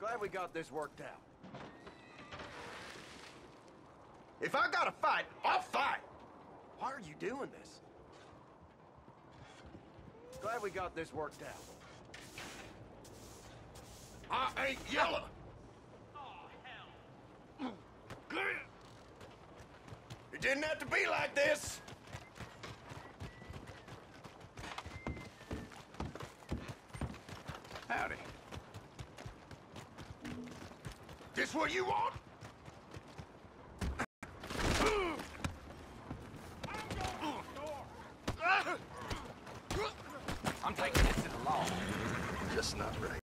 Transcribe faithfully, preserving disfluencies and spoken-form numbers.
Glad we got this worked out. If I gotta fight, I'll fight. Why are you doing this? Glad we got this worked out. I ain't yellow. Oh, hell. It didn't have to be like this. Howdy. This what you want? I'm taking this to the law. Just not right.